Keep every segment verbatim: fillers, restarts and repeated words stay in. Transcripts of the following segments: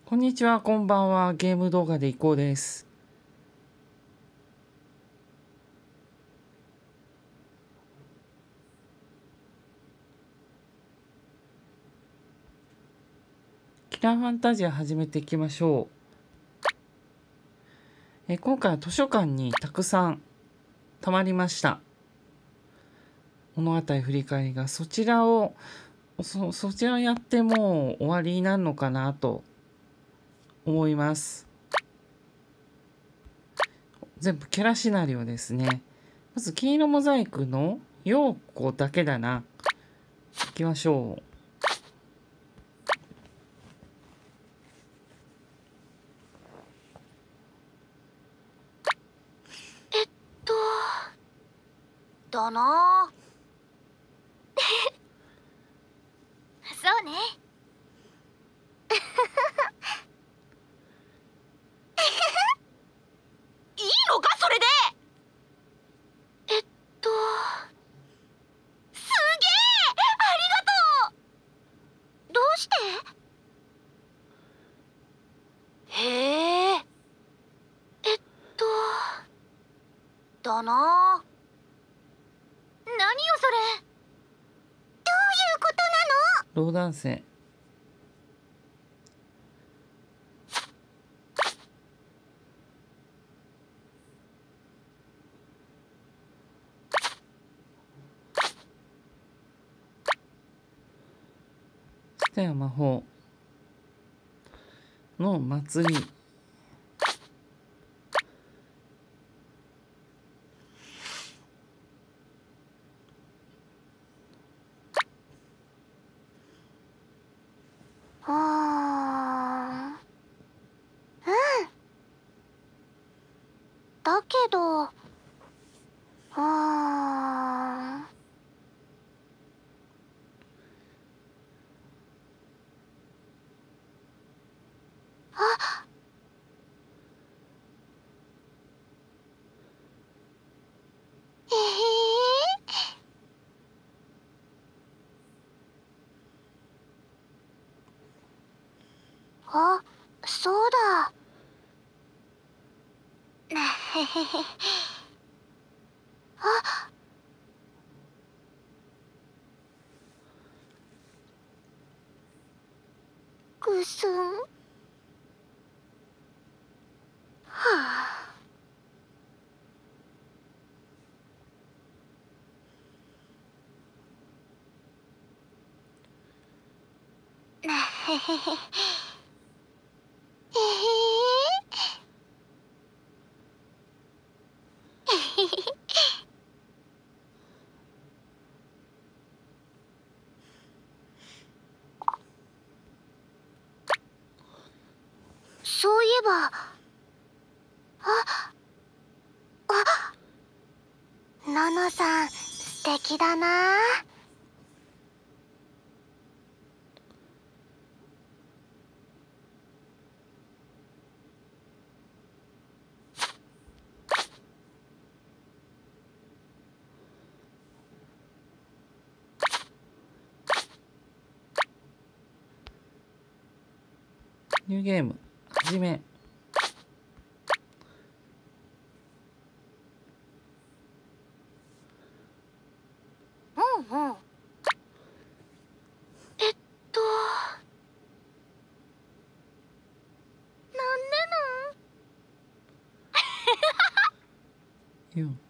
こんにちは、こんばんは。ゲーム動画でいこうです。キラーファンタジア始めていきましょう。え今回は図書館にたくさん溜まりました。物語振り返りがそちらをそそちらをやってもう終わりになるのかなと思います。全部キャラシナリオですね。まず金色モザイクの陽子だけだな。行きましょう。 えっとだなそうねいいのかそれで。えっとすげえありがとう。どうして？へええっとだな何よそれ。どういうことなの？ ローダンセ北山魔法の祭り。 はあ、うんだけどはああえへあ、そうだ。へへへ。あ、ぐすん。はあ。へへへ。へへ。そういえば、あ、あ、ののさん素敵だな。 ニューゲーム始め。 うんうん。えっとなんよん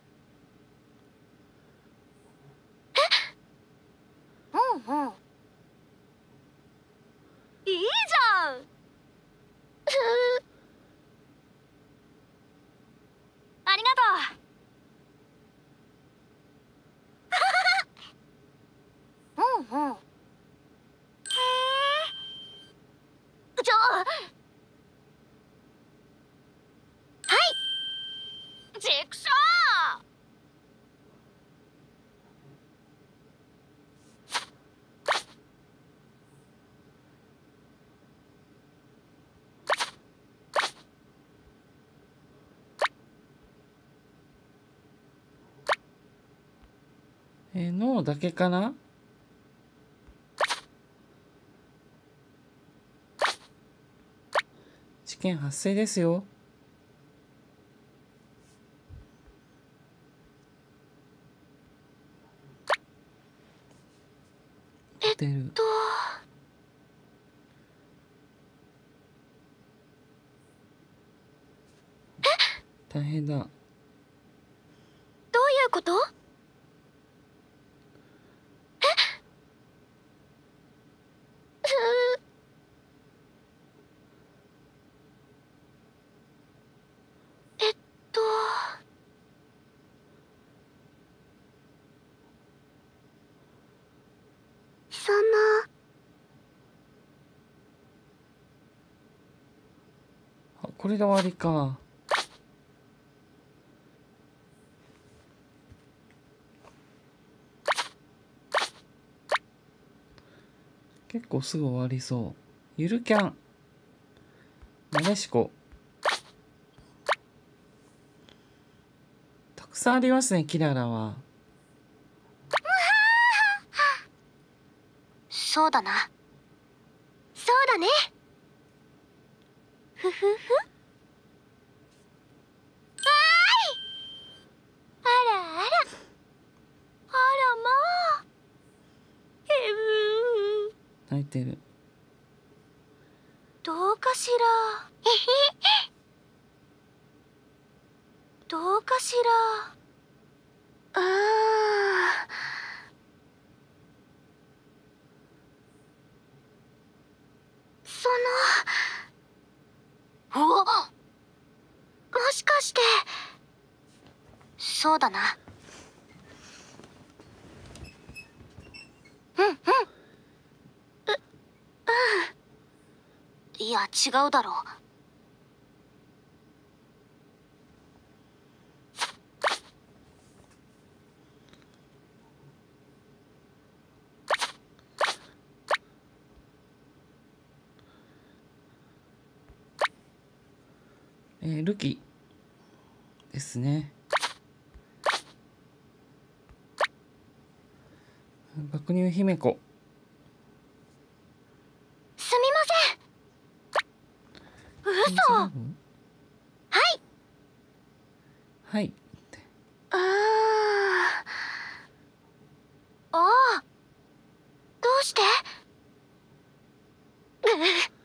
でなん？うんうん。いいじゃん。ありがとう。うんうん。へえ。じゃあ、はい。チクショー。 えー、脳だけかな。 事件発生ですよ。 えっ出る。 と大変だ。 どういうこと？えうえっとそのあ、これで終わりか。結構すぐ終わりそう。ゆるキャン。なでしこ。たくさんありますね、キララは。 そうだな。そうだね。ふふふ。あらあら。あらまあ。へう。 泣いてる。 どうかしら。えへ。どうかしら。うーん。その。うわ。もしかして。そうだな。うんうん。う、うん。いや違うだろう。 えー、ルキですね。爆乳姫子。 すみません。嘘。 大丈夫？ はい。 はいって。 うーん。ああ。どうして？うっ。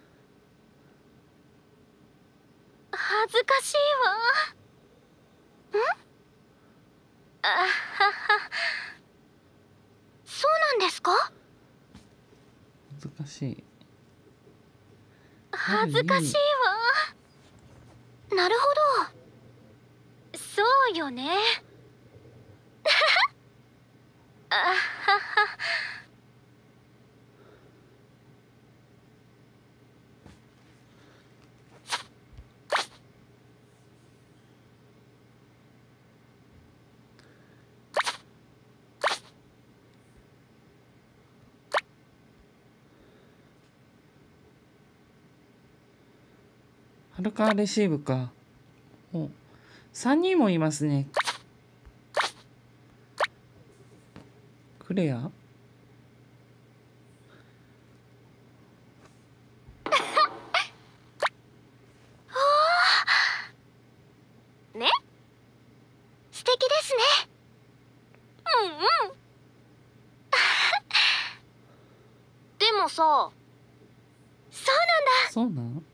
恥ずかしいわ。ん？あはは。そうなんですか？ 難しい。 恥ずかしいわ。なるほど。そうよね。あはは。 ハルカーレシーブか。お、さんにんもいますね。クレア？ ね、素敵ですね。うんうん。でもさ、そうなんだ。 そうなん？ うんうん。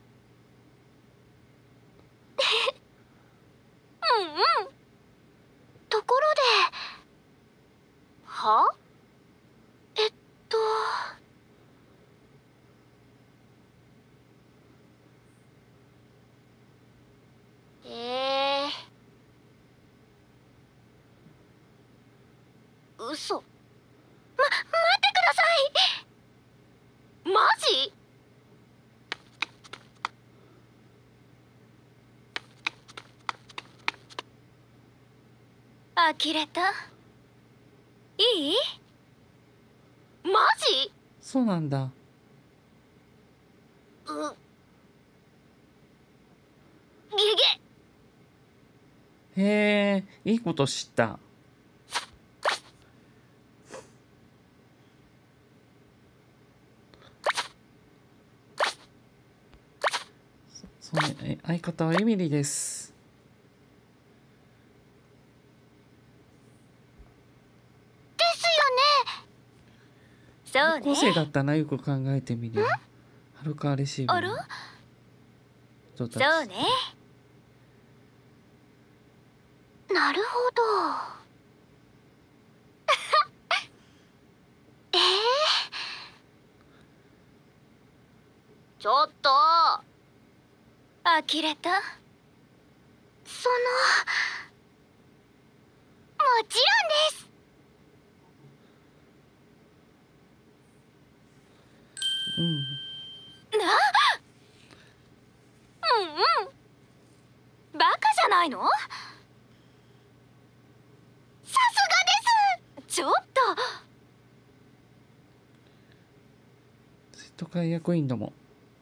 ところで、は？えっとえー、嘘。ま、待ってください。マジ？呆れた。いい？マジ？ そうなんだ。 う、ゲゲ。 へえ、いいこと知った。そ、 そうね、え相方はエミリです。 ですよね。そうね。 高校生だったな、よく考えてみるよ。ハルカレシーブあら、 の人たち。 そうね。なるほど。えー、ちょっと呆れた。その、もちろんです。 うん。 な、うんうん。バカじゃないの？さすがです。ちょっと。 生徒会役員ども。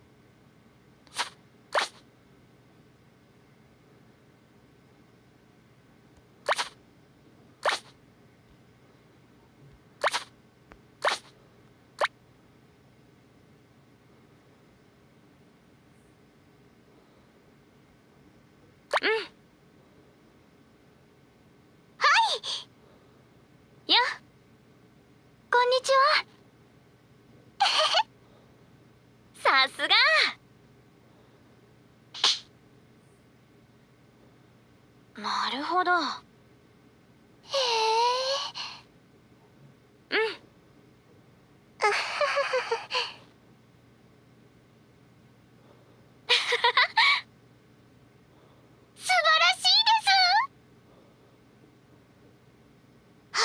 や、こんにちは。さすが。なるほど。へえ。うん。素晴らしいです。は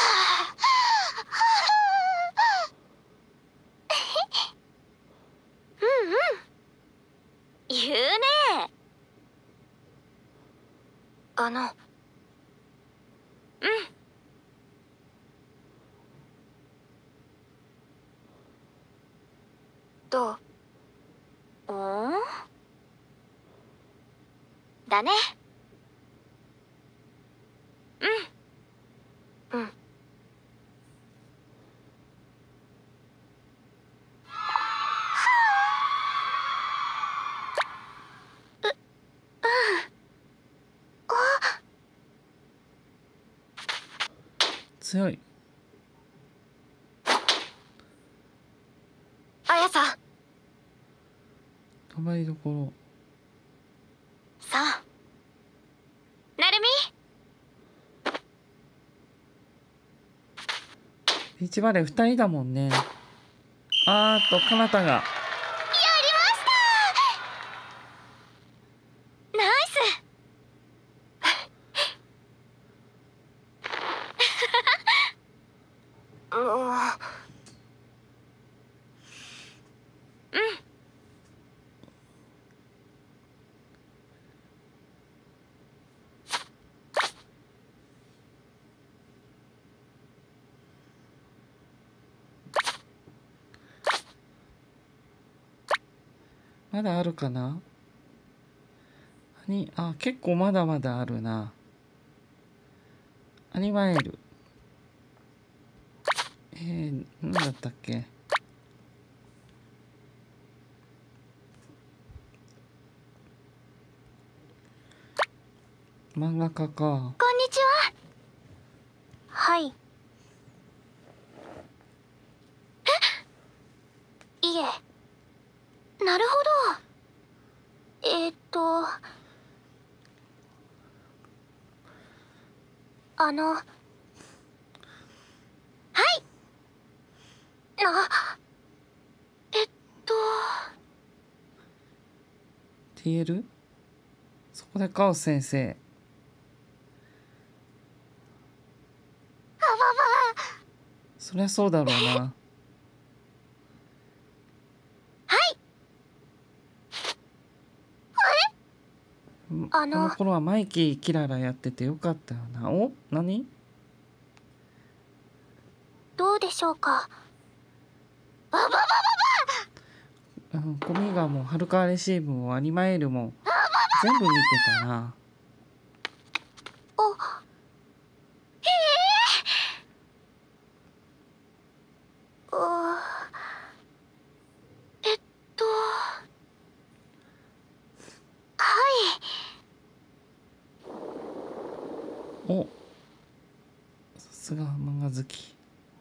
あ、うんうん。言うね。あの、うん。どう？おん？だね。うん。うん。う、うん。あ、 強い。 あやさ。 頑張りどころ。 さあ。なるみ。 ビーチバレーふたりだもんね。あーっと、かなたが。 やりましたナイス。うわ、うん。 まだあるかな。にあ、結構まだまだあるな。アニマエル。えー、なんだったっけ。漫画家か。 こんにちは。はい。え、いえ。なるほど。えー、っとあの、はい。あ、えっとティーエル？ そこでカオス先生。 あばば。 そりゃそうだろうな。 はい。 うんあのこの頃はマイキーキララやっててよかったよな。お、何？ どうでしょうか。あばばば。 うん、コミガもハルカレシーブもアニマエルも全部見てたな。 お、へえ。う、えっとあすが漫画好き。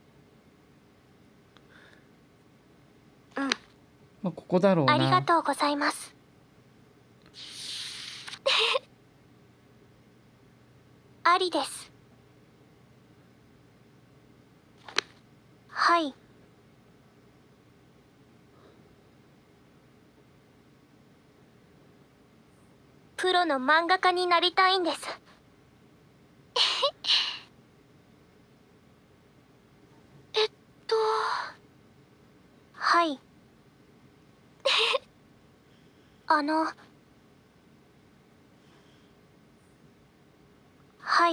うん。 まあここだろうな。 ありがとうございます。ありです。はい。プロの漫画家になりたいんです。えっとはい。あのはい。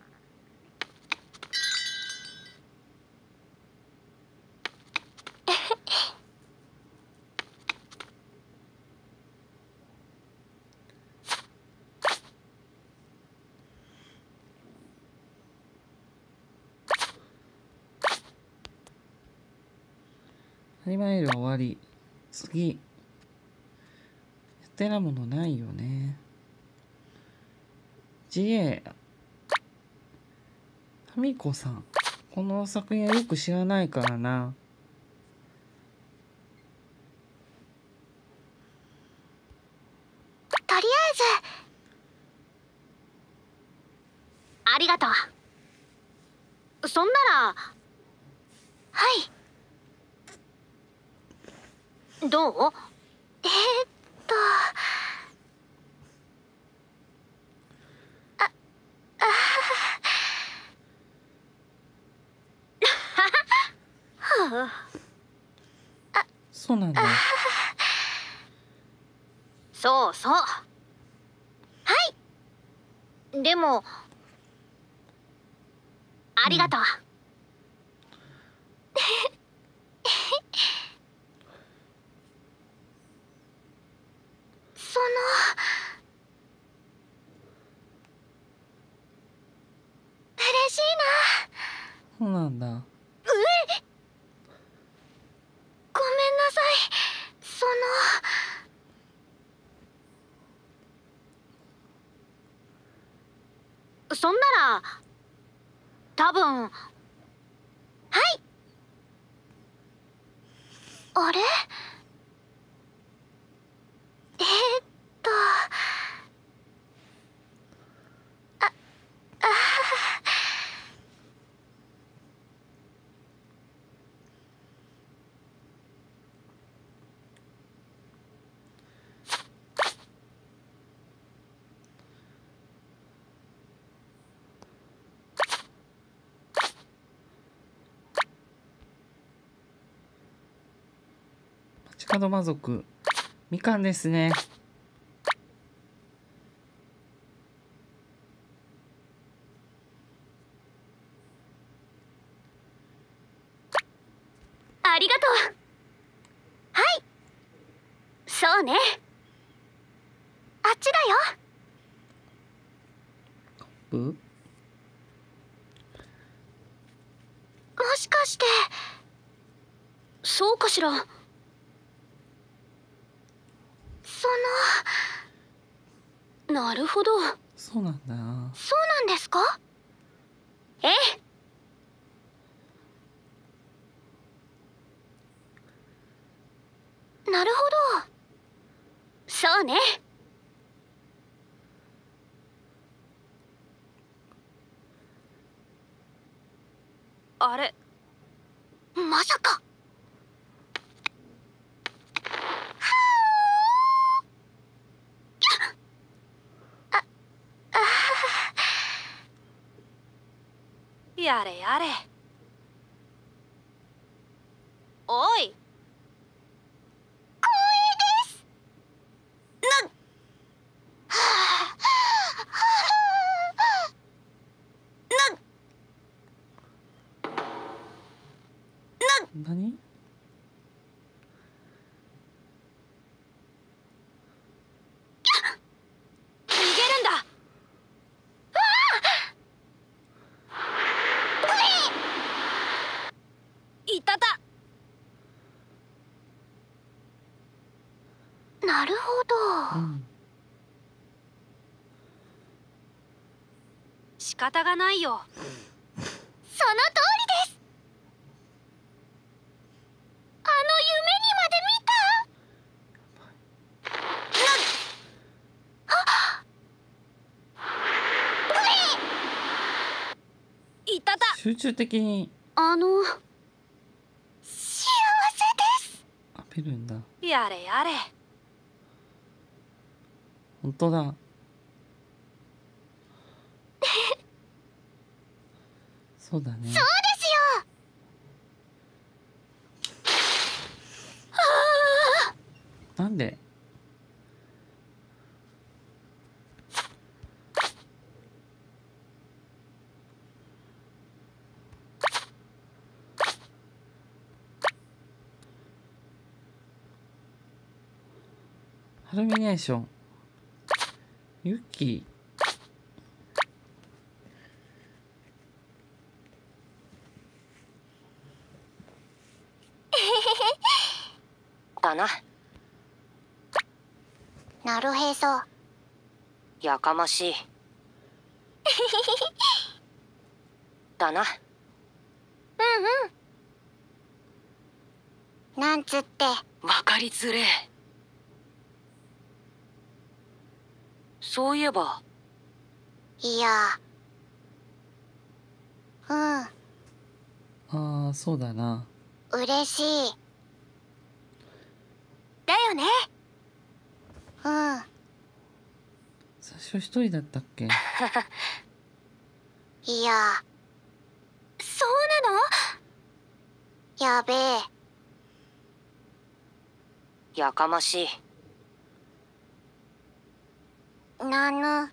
アニマエルは終わり。次。やってなものないよね。ジエー。タミコさん。この作品はよく知らないからな。 とりあえずありがとう。そんならはいどう？えー、っとああそうなんだ。 そうそう。はい。でもありがとう。うん、その嬉しいな。 そうなんだ。 うえごめんなさい。そのそんなら多分はい。あれ？えー、っとああ街角魔族。みかんですね。 ありがとう。はい。そうね。あっちだよ。 ブもしかしてそうかしら。そのなるほど。 そうなんだ。 そうなんですか？ええ。なるほど。そうね。あれ？まさか。やれやれ。おい。光栄です。な。な。 何？ 逃げるんだ。いたた。なるほど。 うん。 仕方がないよ。 その通りです。あの夢にまで見た。いたた。 集中的にあの幸せです。 浴びるんだ。 やれやれ。 本当だ。そうだね。 そうですよ。 なんで？ハルミネーション。ユキ。 だな。 なるへそ。 やかましい。だな。 うんうん。なんつって。 わかりづれえ。そういえば。 いや。うん。 ああ、そうだな。 嬉しい。だよね。うん。 最初一人だったっけ？ いや。そうなの？やべえ。 やかましい。 なぬ。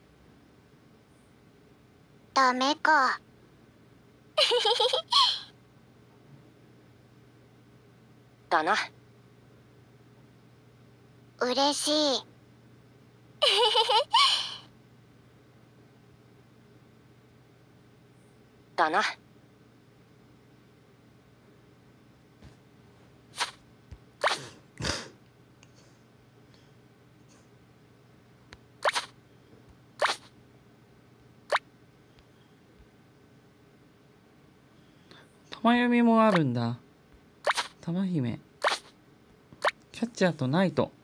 ダメか。 だな。 嬉しい。 だな。 玉読みもあるんだ。玉姫。キャッチャーとナイト。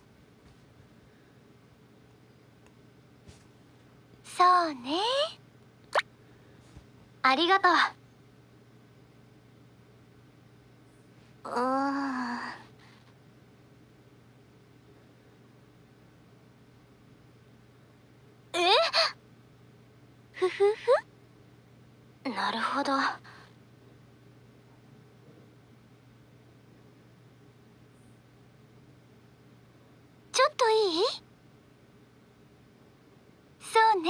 そうね。ありがとう。うーん。え？ふふふ。なるほど。ちょっといい？そうね。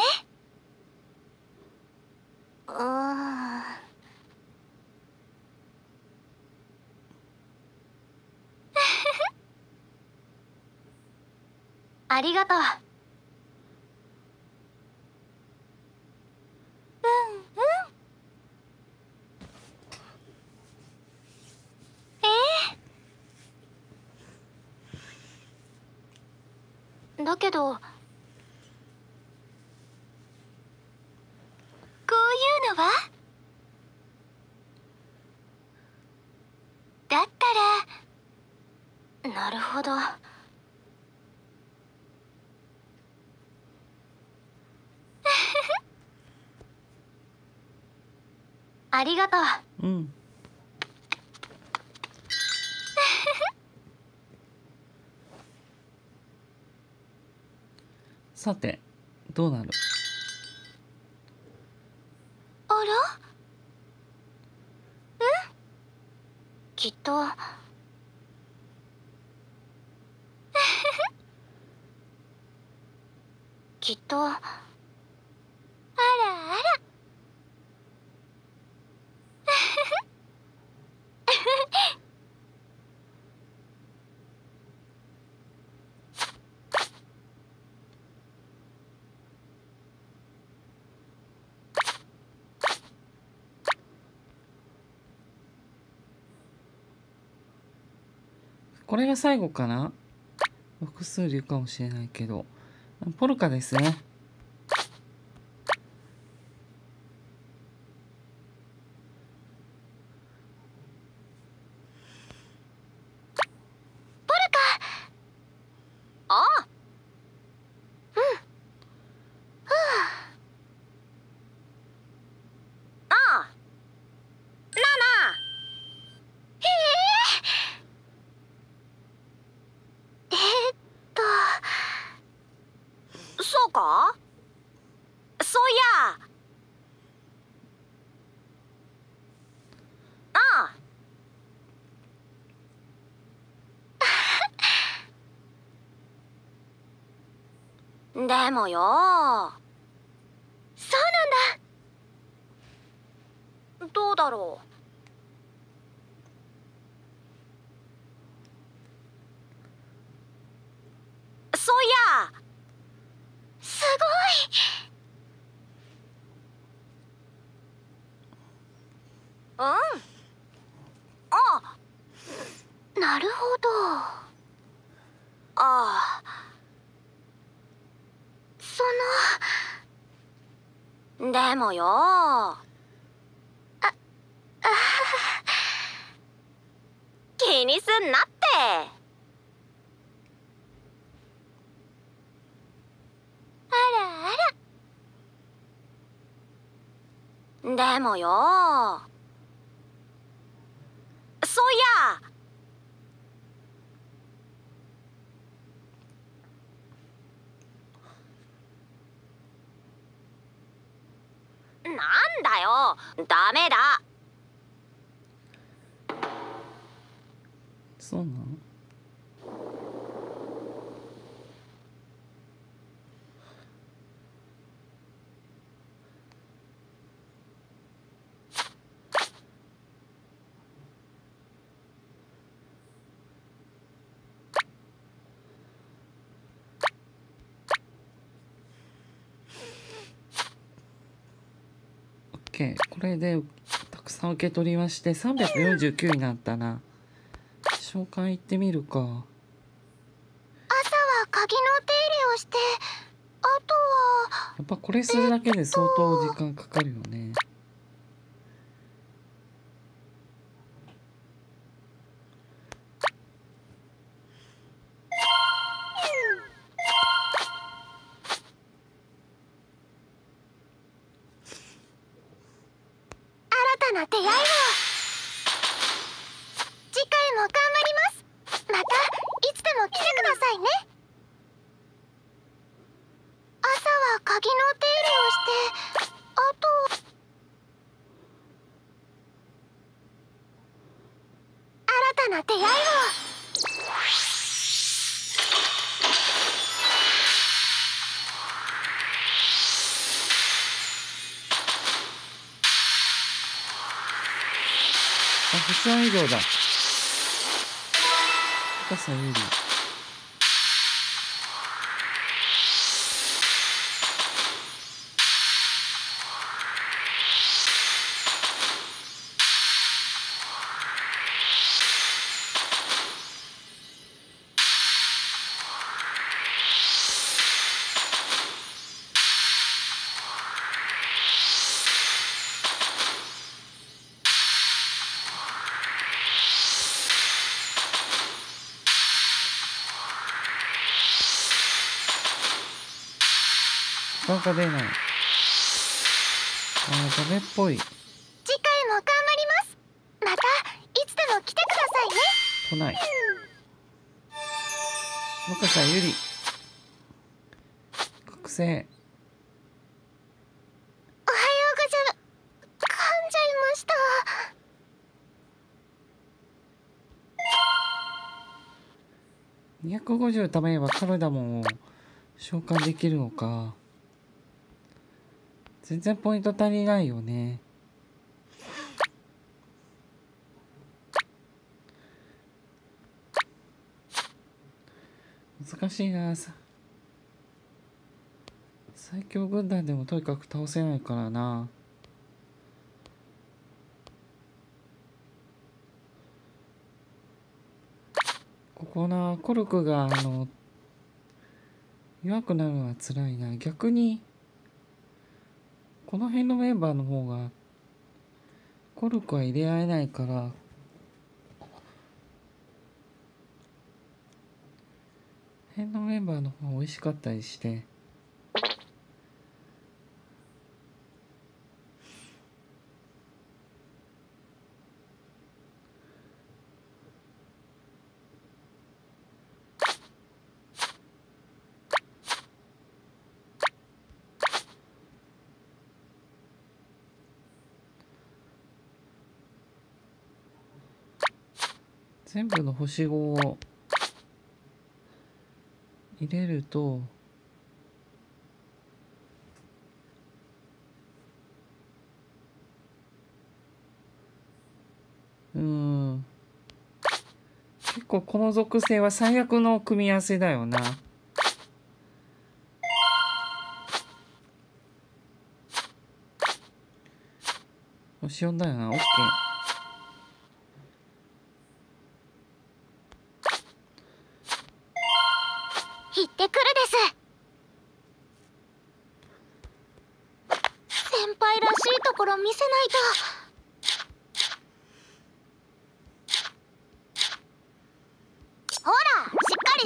うーん。ありがとう。うんうん。えー、だけどこういうのは？だったらなるほど。ありがとう。 うん。さて、どうなる？ あら？うん？きっと。きっと。あらあら。 これが最後かな？複数流かもしれないけど。ポルカですね。 そうか？そういや。ああ。でもよ。そうなんだ。どうだろう。そういや。すごい。うん。あ、なるほど。ああ。その。でもよ。あ、あ気にすんなって。あらあら。でもよ。そういや。なんだよ。ダメだ。 そうなの？OK、これでたくさん受け取りましてさんびゃくよんじゅうきゅうになったな。召喚行ってみるか。 朝は鍵の手入れをして、あとはやっぱこれするだけで相当時間かかるよね。 新たな出会いを。次回も頑張ります。またいつでも来てくださいね。朝は鍵の手入れをして、あと新たな出会いを。 あ、星野以上だ。高さ有利。なんか出ない。あー、ダメっぽい。 次回も頑張ります。またいつでも来てくださいね。 来ない。若さゆり。覚醒。 おはようござる。噛んじゃいました。 にひゃくごじゅう貯めればカルダモンを召喚できるのか。全然ポイント足りないよね。難しいな。最強軍団でもとにかく倒せないからな。ここな、コルクがあの弱くなるのは辛いな。逆にこの辺のメンバーの方がコルクは入れ合えないから、辺のメンバーの方が美味しかったりして。 全部の星ごを入れるとうーん結構この属性は最悪の組み合わせだよな。星よんだよな。オッケー。 行ってくるです。先輩らしいところ見せないと。ほら、しっかりして。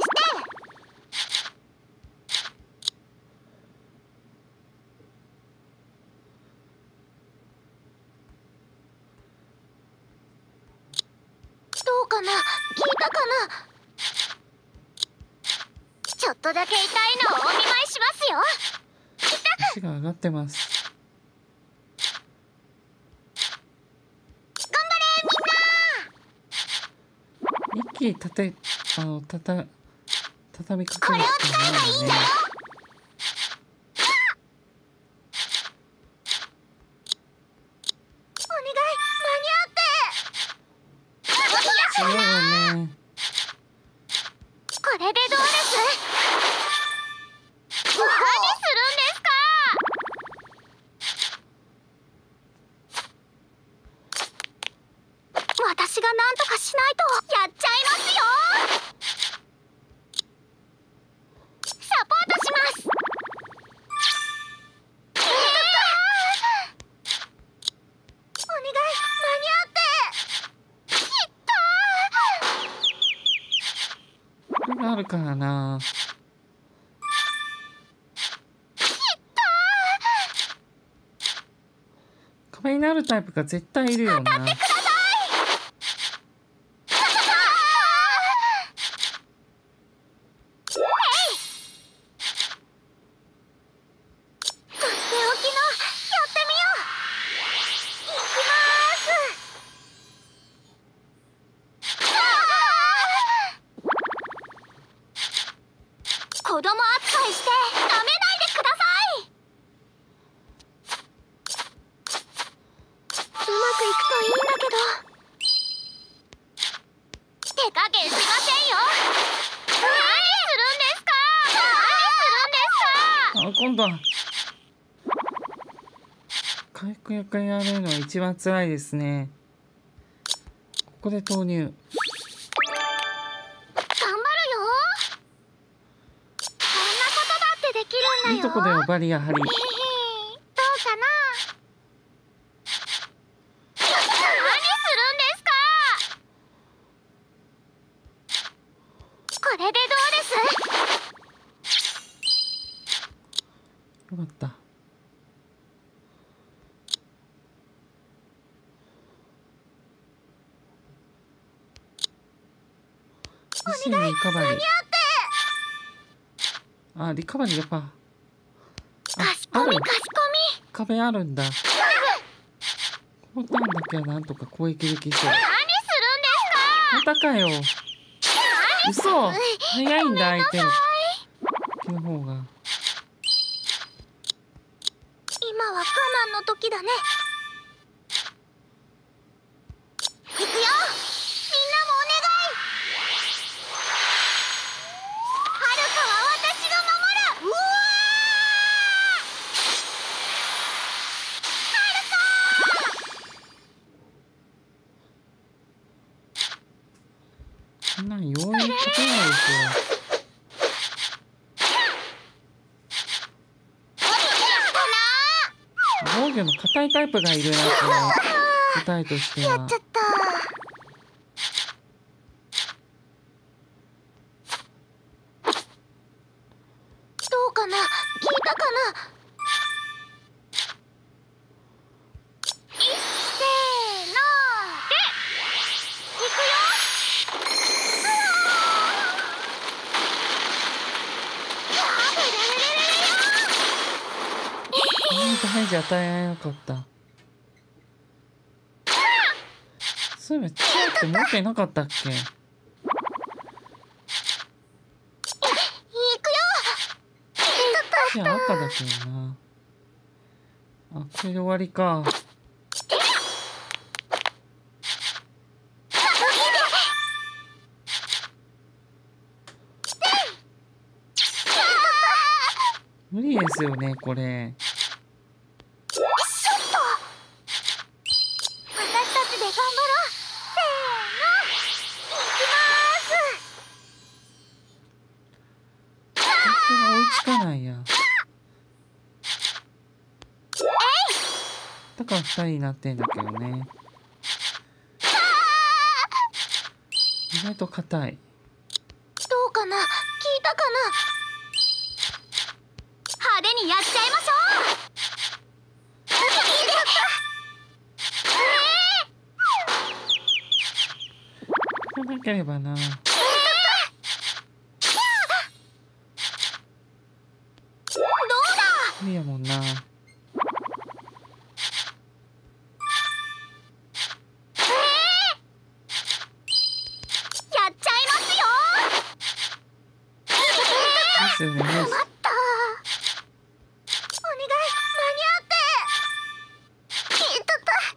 どうかな、聞いたかな。ちょっとだけ痛いのをお見舞いしますよ。 足が上がってます。 頑張れみんな。 一気にたてあのたた畳みかけるしかないよね。 お願い、間に合って。 強いよね。 これでどうです？何するんですか？私が何とかしないとやっちゃいますよ。サポートします。えー、お願い、間に合って。きっとこれがあるからな。壁になるタイプが絶対いるよな。 子供扱いして舐めないでください。うまくいくといいんだけど。手加減しませんよ。何するんですか？何するんですか？ あ、今度は回復役やるのが一番辛いですね。ここで投入。 頑張るよ。こんなことだってできるんだよ。 いいとこだよ、バリア張り。 どうかな。何するんですか？これでどうです？ よかった。自身にリカバリー。あ、リカバリーやっぱ。あ、 かしあるこみかしこみ。 壁あるんだ。このターンだけはなんとか攻撃できそう。 何するんですか？ またかよ。嘘。早いんだ、相手の。手の方が。 今は我慢の時だね。行くよ。みんなもお願い。はるかは私が守る。うわそんなん容易に勝てないでしょ。防御の硬いタイプがいるな、この答えとしては。 やっちゃった。どうかな、聞いたかな。いっせーのでいくよ。 ダメージ与えられなかった。そういえばチアって持ってなかったっけ？ 私は赤だけどな。あ、これで終わりか。無理ですよね、これ。 私たちで頑張ろう。せーの、いきまーす。 本当に追いつかないや。だからふたりになってんだけどね。意外と硬い。 どうかな、聞いたかな。派手にやっちゃいましょう。 じゃなければな。 どうだ。 無理やもんな。ですよね。 待った。お願い、間に合って。いた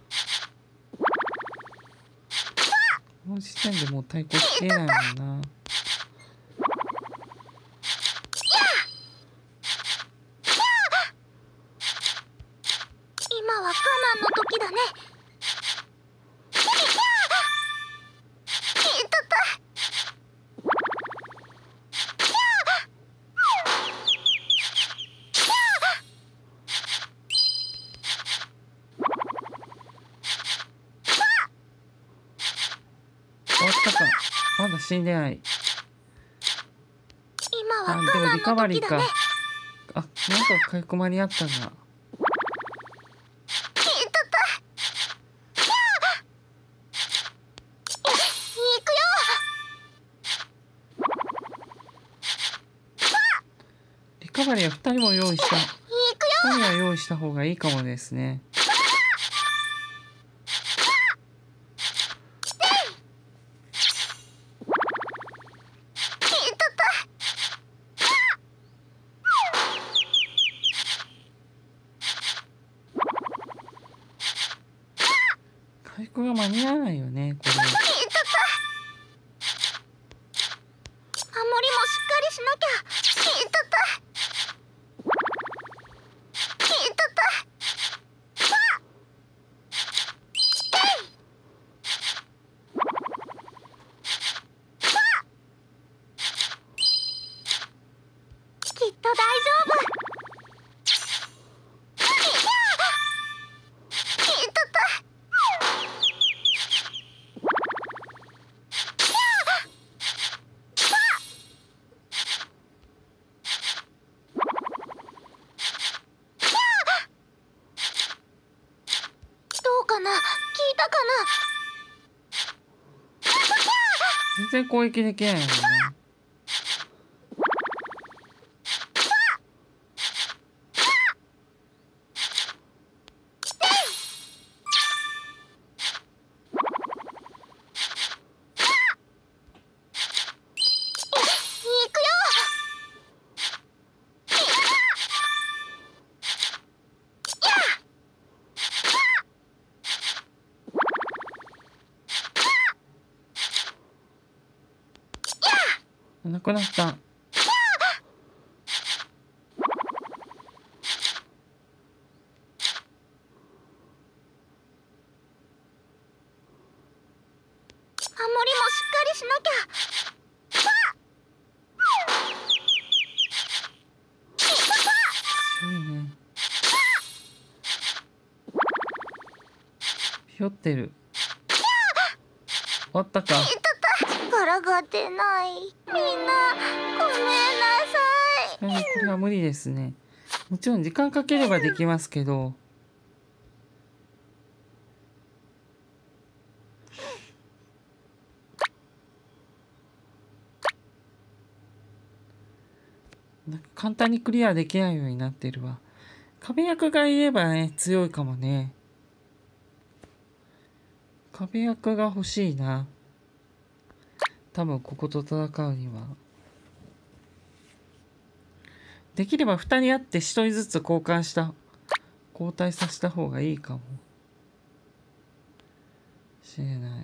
た。 この時点でもう対抗しきれないもんな。 今は我慢の時だね。いたた。 終わったか。まだ死んでない。 今はあ、でも我リカバリーか。 慢の時だね。 あ、なんとか回復間に合ったが。 いたた。い、行くよ。 リカバリーはふたりも用意した。 行くよ。 ふたりは用意した方がいいかもですね。回復が間に合わないよね、これ。 いたた。守りもしっかりしなきゃ。いたた。いたた。きっと大丈夫。いたた。どうかな、聞いたかな。 全然攻撃できないもんね。 行くよ。 なくなった。 守りもしっかりしなきゃ。 強いね。ひよってる。終わったか。 力が出ない。みんなごめんなさい。 これは無理ですね。もちろん時間かければできますけど。なんか簡単にクリアできないようになってるわ。壁役がいればね、強いかもね。壁役が欲しいな。多分ここと戦うには。 できればふたりあってひとりずつ交換した交代させた方がいいかもしれない。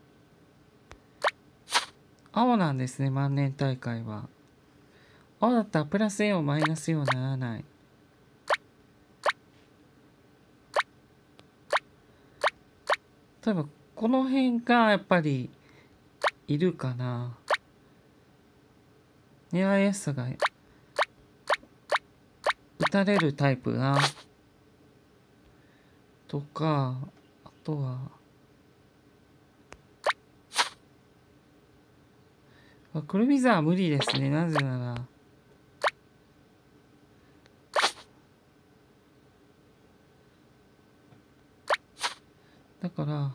青なんですね、万年大会は。青だったらプラスよんマイナスよんならない。例えばこの辺がやっぱりいるかな。狙いやすさが打たれるタイプなとか、あとはクルビザーは無理ですね。なぜならだから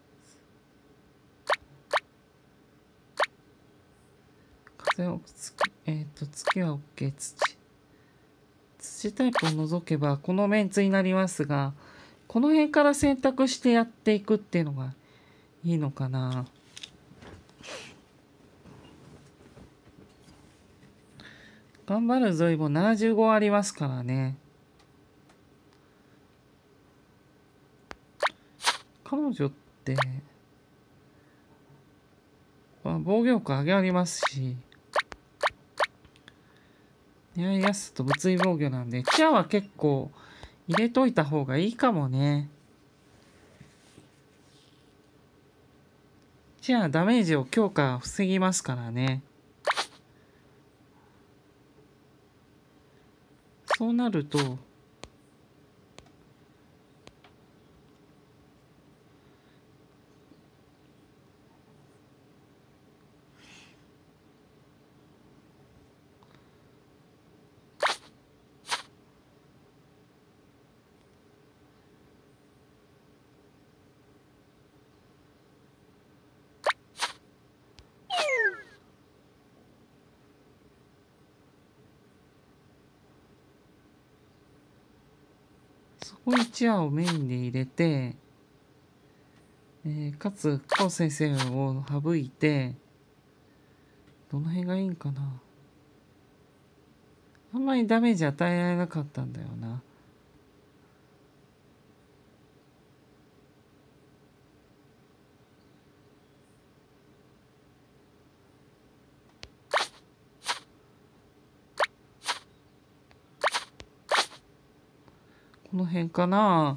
風をつえっ、ー、と月は OK。 土土タイプを除けばこのメンツになりますが、この辺から選択してやっていくっていうのがいいのかな。頑張るゾイもななじゅうごありますからね。彼女って、まあ、防御力上げありますし、狙いやすさと物理防御なんで、チアは結構入れといた方がいいかもね。チアはダメージを強化防ぎますからね。そうなるとそこにチアをメインで入れて、えー、かつコウ先生を省いて、どの辺がいいんかな。あんまりダメージ与えられなかったんだよな。この辺かな。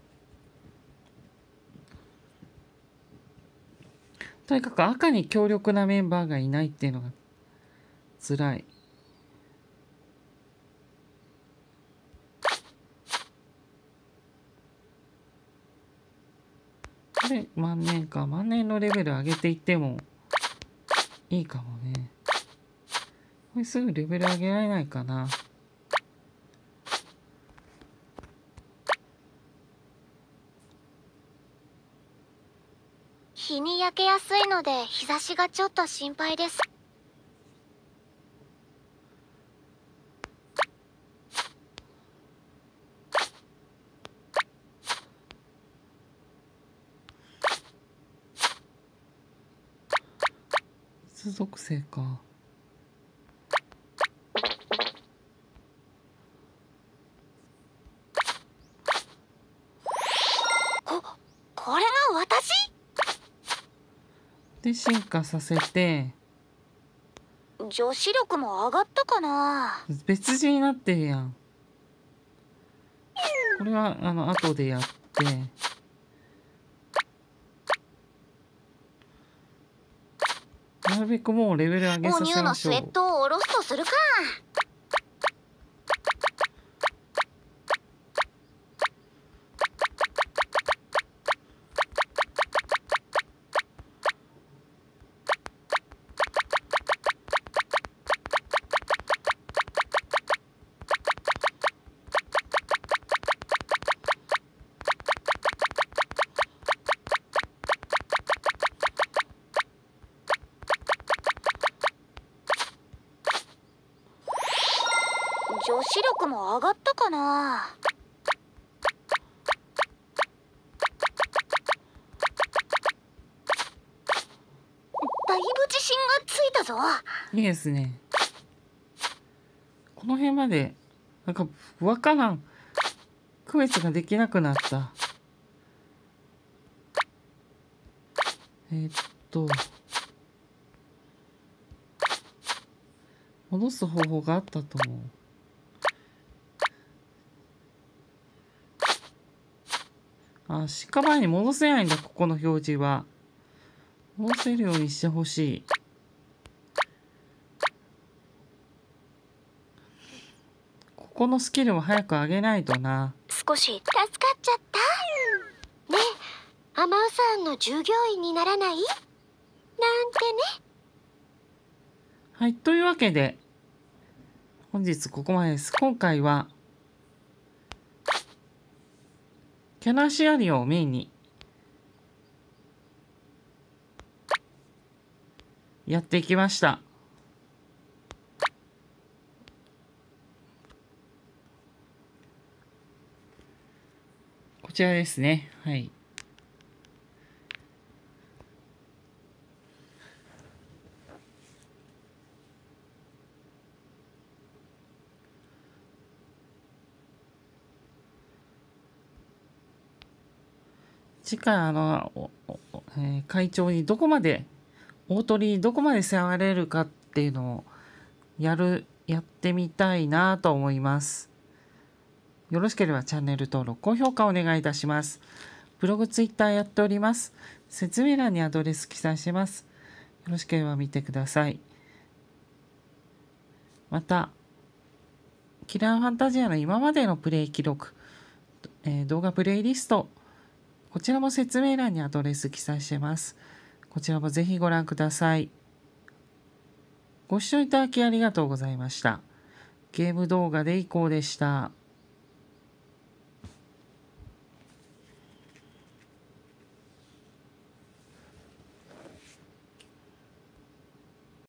とにかく赤に強力なメンバーがいないっていうのが辛い。これ万年か。万年のレベル上げていってもいいかもね。これすぐレベル上げられないかな。 日に焼けやすいので日差しがちょっと心配です。 水属性か。 こ、これが私？ で進化させて、 女子力も上がったかな。 別人になってるやん。これはあの後でやって、なるべくもうレベル上げさせましょう。 お乳のスウェットを下ろすとするか。女子力も上がったかな。だいぶ自信がついたぞ。 いいですね。 この辺までなんかわからん、区別ができなくなった。えー、っと戻す方法があったと思う。あ、出荷前に戻せないんだ。ここの表示は戻せるようにしてほしい。ここのスキルを早く上げないとな。 少し助かっちゃった。ねえ、アマウさんの従業員にならない？なんてね。 はい、というわけで本日ここまでです。今回はキャナシアリオをメインにやっていきました。こちらですね。はい。次回あの、えー、会長にどこまで大鳥にどこまで世話がれるかっていうのをやるやってみたいなと思います。よろしければチャンネル登録高評価お願いいたします。ブログツイッターやっております。説明欄にアドレス記載してます。よろしければ見てください。またキラーファンタジアの今までのプレイ記録、えー、動画プレイリスト、こちらも説明欄にアドレス記載してます。こちらもぜひご覧ください。ご視聴いただきありがとうございました。ゲーム動画でいこうでした。